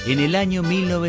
En el año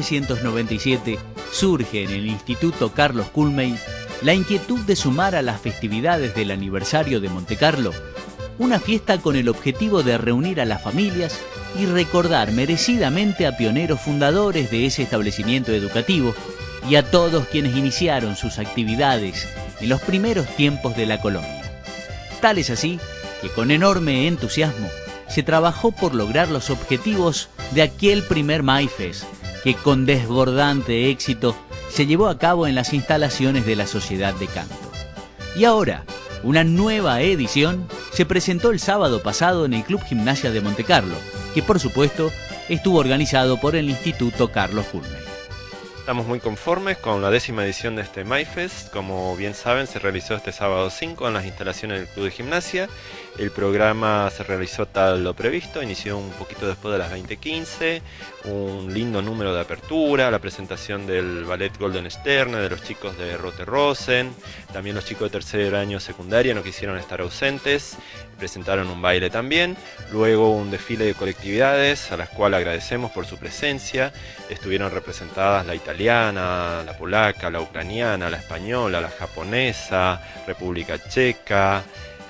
1997 surge en el Instituto Carlos Culmey la inquietud de sumar a las festividades del aniversario de Montecarlo una fiesta con el objetivo de reunir a las familias y recordar merecidamente a pioneros fundadores de ese establecimiento educativo y a todos quienes iniciaron sus actividades en los primeros tiempos de la colonia. Tal es así que con enorme entusiasmo se trabajó por lograr los objetivos de aquel primer MyFest, que con desbordante éxito se llevó a cabo en las instalaciones de la Sociedad de Canto. Y ahora, una nueva edición se presentó el sábado pasado en el Club Gimnasia de Montecarlo, que por supuesto estuvo organizado por el Instituto Carlos Culmey. Estamos muy conformes con la 10ª edición de este MyFest. Como bien saben, se realizó este sábado 5 en las instalaciones del Club de Gimnasia. El programa se realizó tal lo previsto, inició un poquito después de las 20:15, un lindo número de apertura, la presentación del ballet Golden Sterne, de los chicos de Rote Rosen, también los chicos de tercer año secundaria no quisieron estar ausentes, presentaron un baile también, luego un desfile de colectividades a las cuales agradecemos por su presencia. Estuvieron representadas la italiana, la polaca, la ucraniana, la española, la japonesa, República Checa,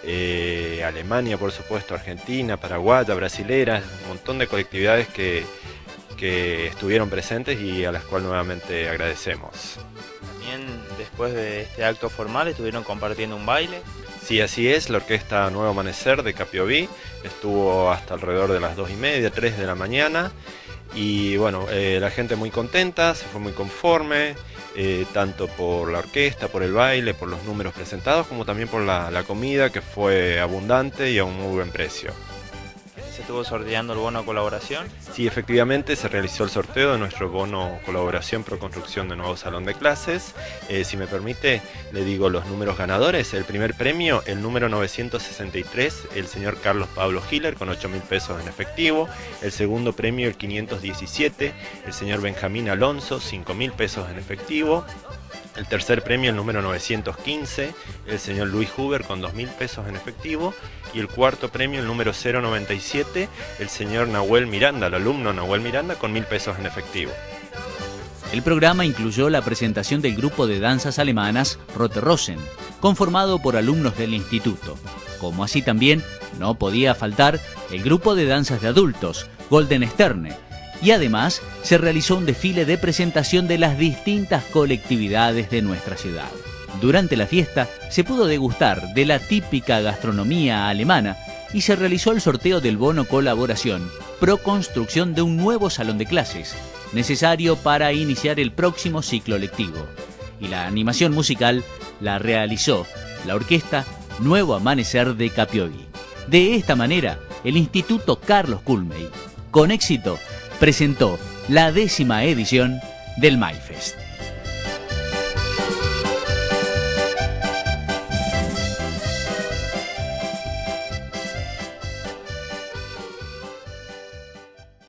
Alemania, por supuesto, Argentina, paraguaya, brasilera, un montón de colectividades que estuvieron presentes y a las cuales nuevamente agradecemos. También después de este acto formal estuvieron compartiendo un baile. Sí, así es, la orquesta Nuevo Amanecer de Capiobí estuvo hasta alrededor de las 2:30, 3 de la mañana y bueno, la gente muy contenta, se fue muy conforme, tanto por la orquesta, por el baile, por los números presentados, como también por la comida, que fue abundante y a un muy buen precio. ¿Se estuvo sorteando el bono colaboración? Sí, efectivamente se realizó el sorteo de nuestro bono colaboración pro construcción de nuevo salón de clases. Si me permite, le digo los números ganadores. El primer premio, el número 963, el señor Carlos Pablo Hiller, con 8.000 pesos en efectivo. El segundo premio, el 517, el señor Benjamín Alonso, 5.000 pesos en efectivo. El tercer premio, el número 915, el señor Luis Huber con 2.000 pesos en efectivo. Y el cuarto premio, el número 097, el señor Nahuel Miranda, el alumno Nahuel Miranda, con 1.000 pesos en efectivo. El programa incluyó la presentación del grupo de danzas alemanas Rote Rosen, conformado por alumnos del instituto. Como así también no podía faltar el grupo de danzas de adultos, Golden Sterne. Y además se realizó un desfile de presentación de las distintas colectividades de nuestra ciudad. Durante la fiesta se pudo degustar de la típica gastronomía alemana y se realizó el sorteo del bono colaboración pro construcción de un nuevo salón de clases, necesario para iniciar el próximo ciclo lectivo. Y la animación musical la realizó la orquesta Nuevo Amanecer de Capiobí. De esta manera, el Instituto Carlos Culmey, con éxito, presentó la 10ª edición del MyFest.